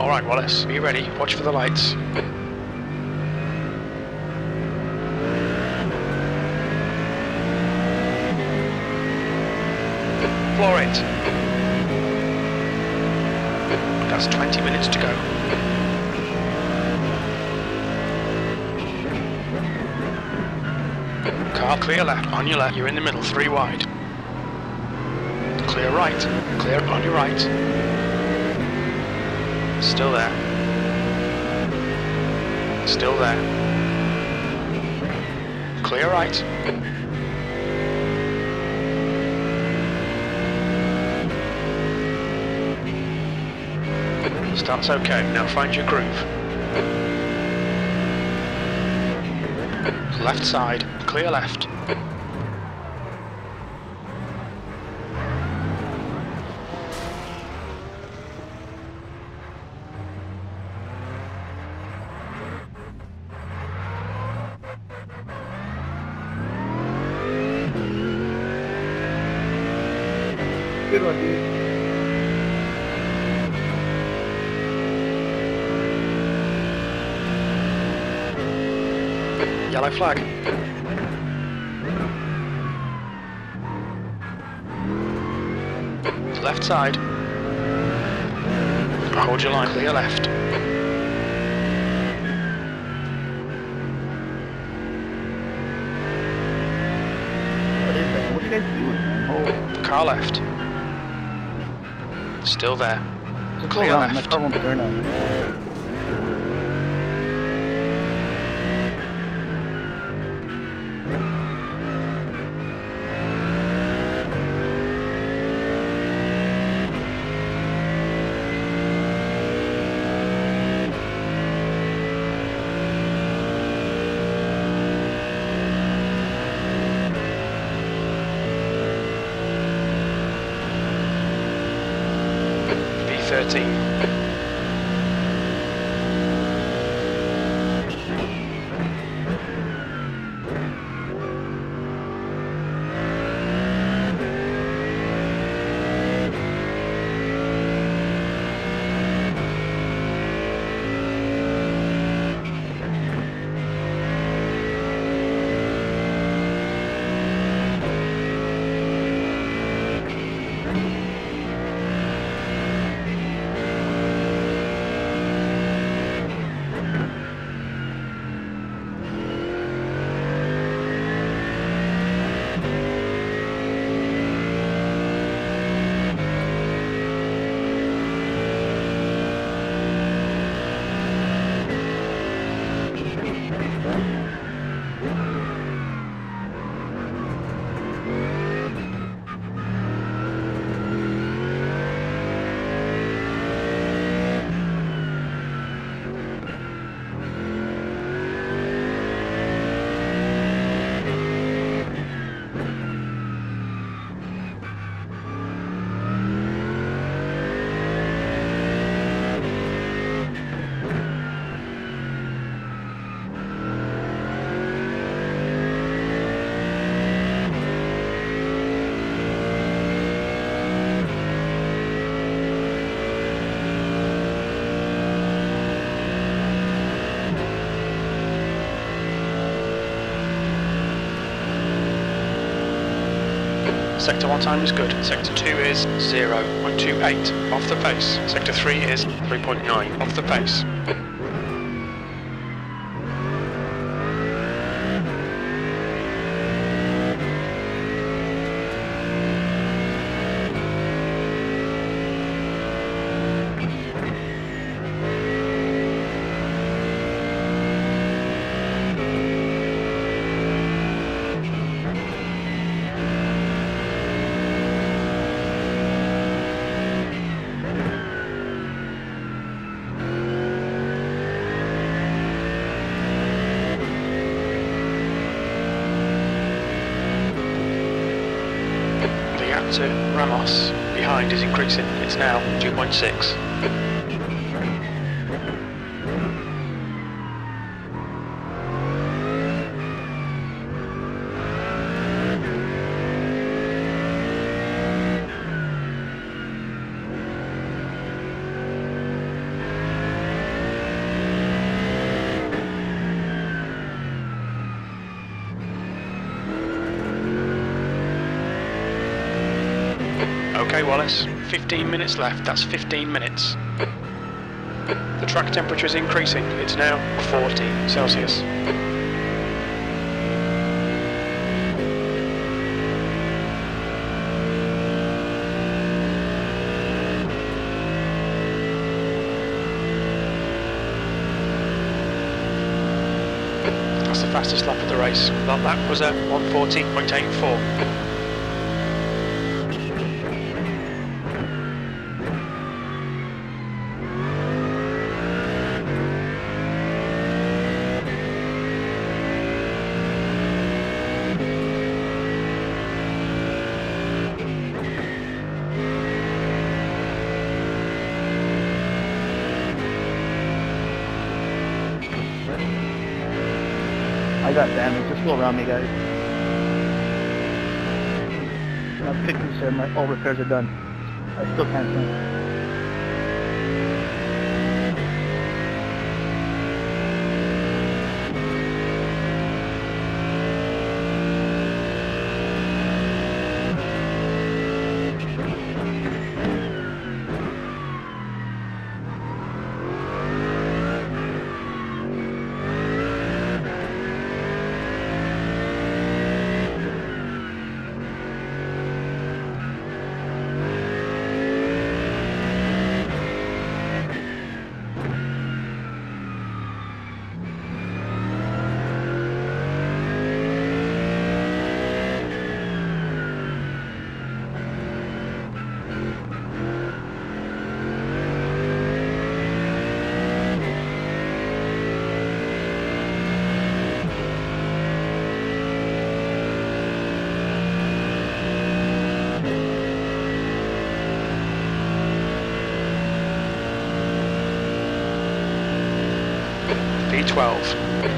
Alright, Wallace, be ready. Watch for the lights. Floor it. That's 20 minutes to go. Car clear left, on your left, you're in the middle, 3 wide. Clear right, clear on your right. Still there. Still there. Clear right. Start's okay, now find your groove. Left side, clear left. Good one, dude. Yellow flag. Left side. Hold your line, clear left. What is that? What are you guys doing, man? Hold. Car left. Still there. Clear Hold on, my left. car won't turn on. V13. Sector 1 time is good. Sector 2 is 0.28 off the pace. Sector 3 is 3.9 off the pace. To Ramos behind is increasing. It's now 2.6. Okay, Wallace, 15 minutes left. That's 15 minutes. The track temperature is increasing. It's now 40 Celsius. That's the fastest lap of the race. That lap was a 140.84. I got damage. Just go around me, guys. I'm fixing sir. My all repairs are done. I still can't swim. V12.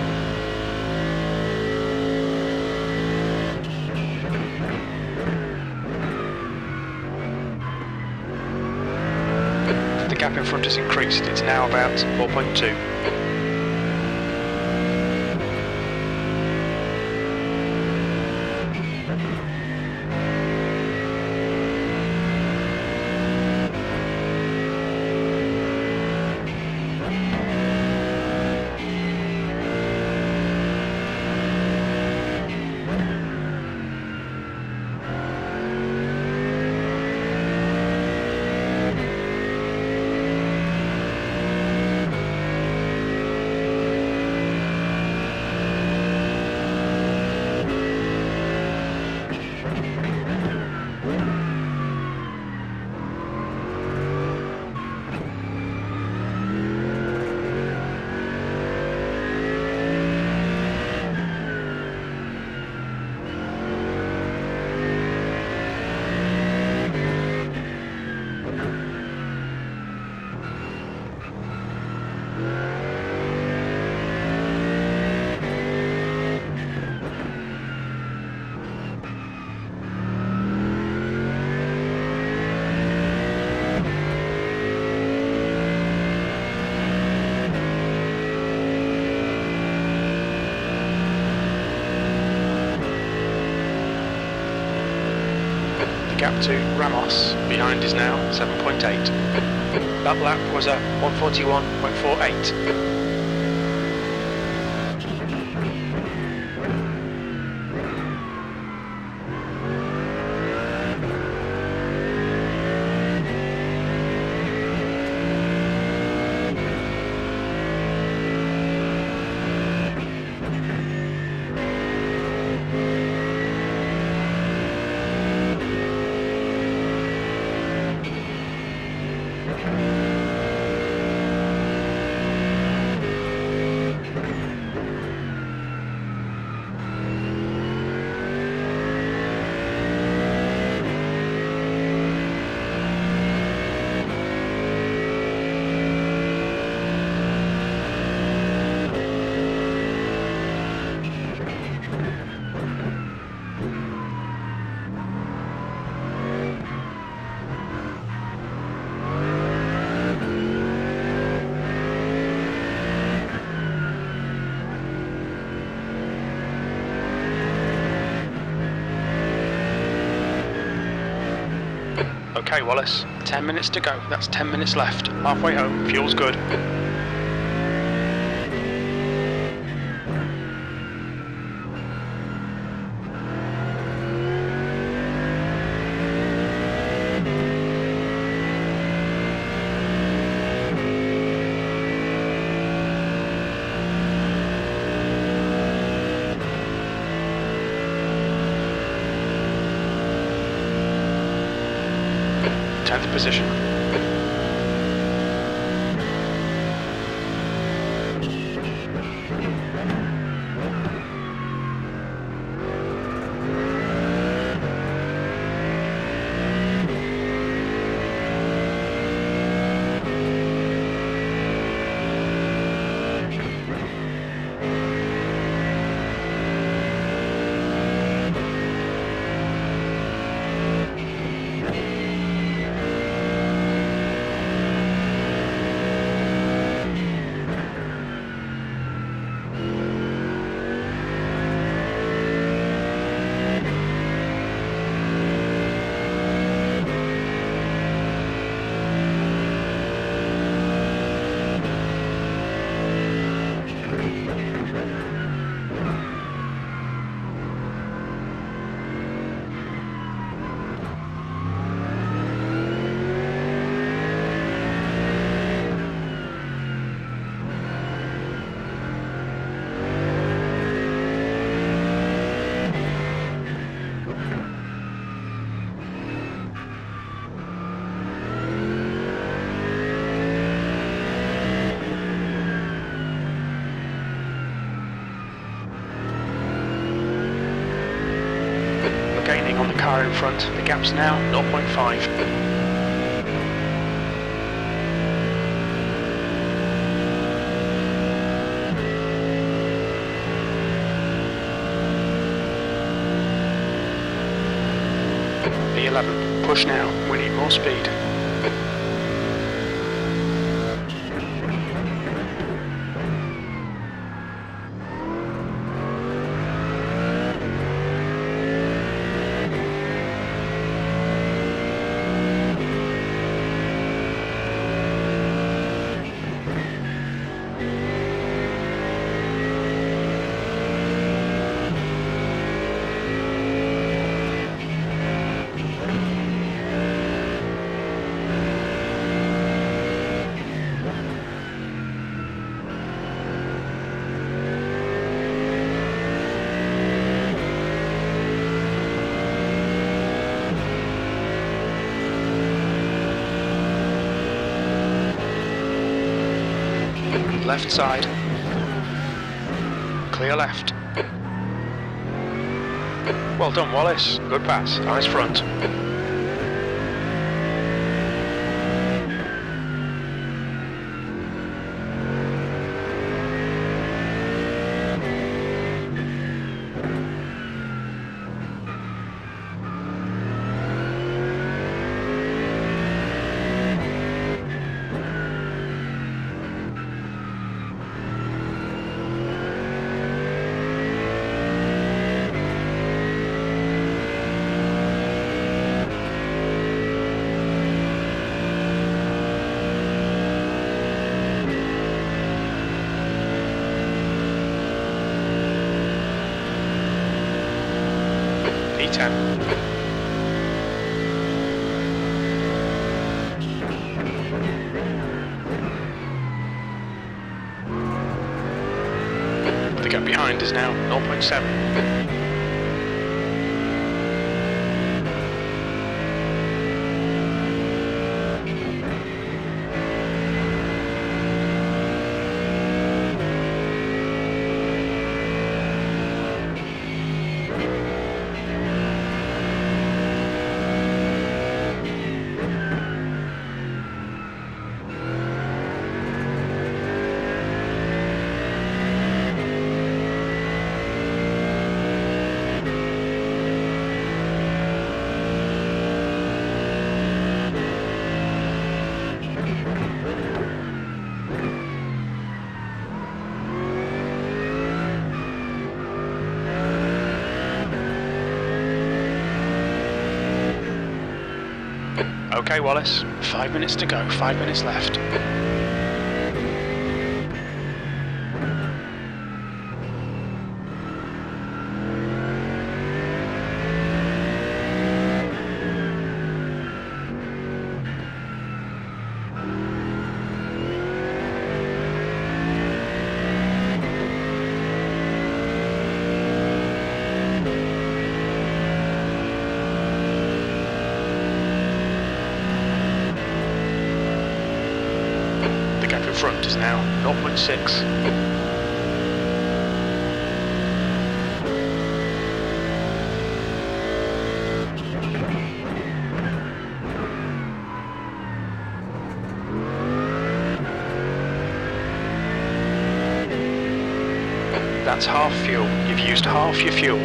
The gap in front has increased. It's now about 4.2. Gap to Ramos behind is now 7.8. That lap was a 141.48. Okay, Wallace, 10 minutes to go. That's 10 minutes left. Halfway home, fuel's good. Position. Gaining on the car in front. The gap's now 0.5. P11. Push now. We need more speed. Left side. Clear left. Well done, Wallace. Good pass. Eyes front. P10. The gap behind is now 0.7. Okay, Wallace. 5 minutes to go. 5 minutes left. Front is now 0.6. That's half fuel. You've used half your fuel.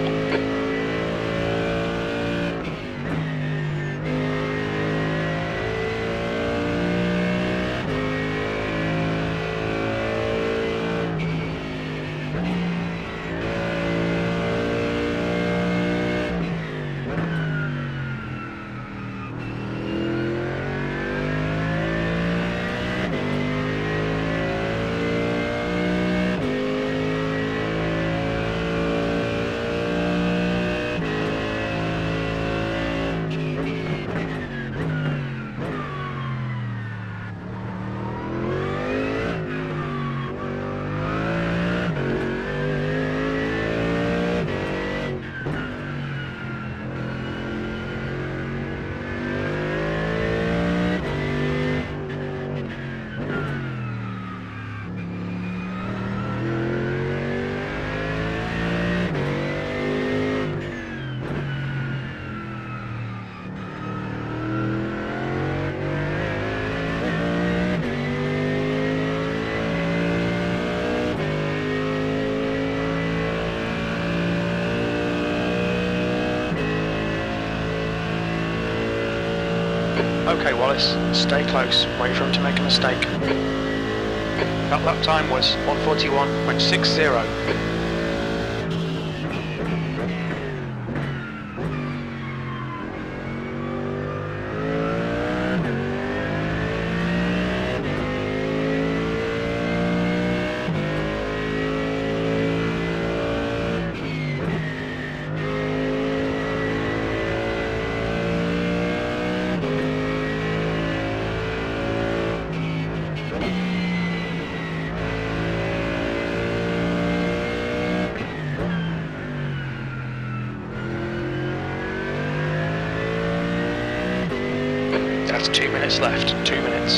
Okay, Wallace, stay close. Wait for him to make a mistake. That lap time was 1:41.60. That's 2 minutes left. 2 minutes.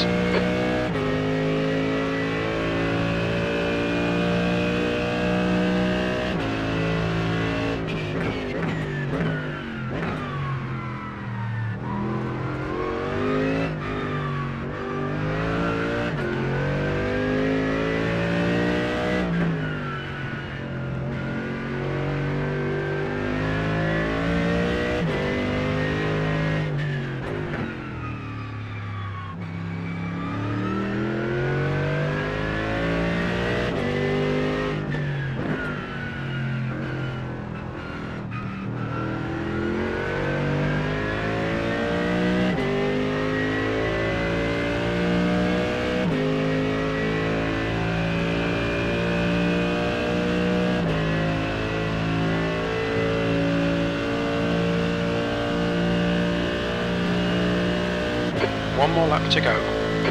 One more lap to go.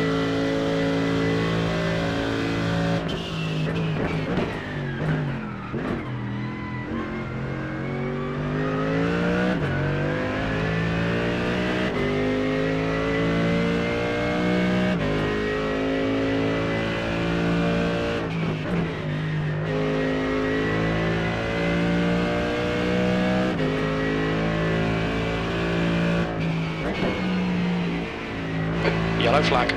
Yellow flag.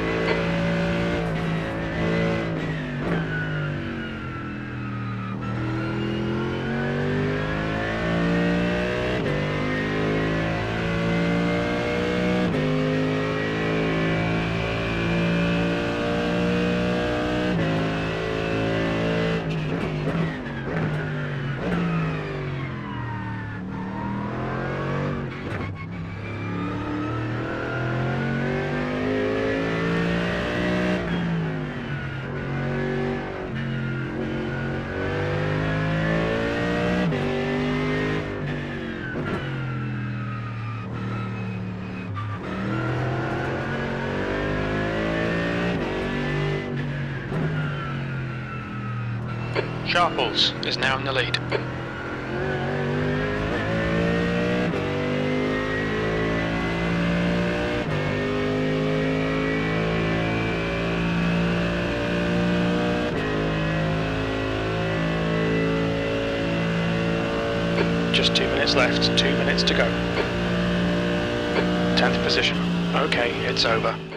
Sharples is now in the lead. Just 2 minutes left, 2 minutes to go. 10th position. Okay, it's over.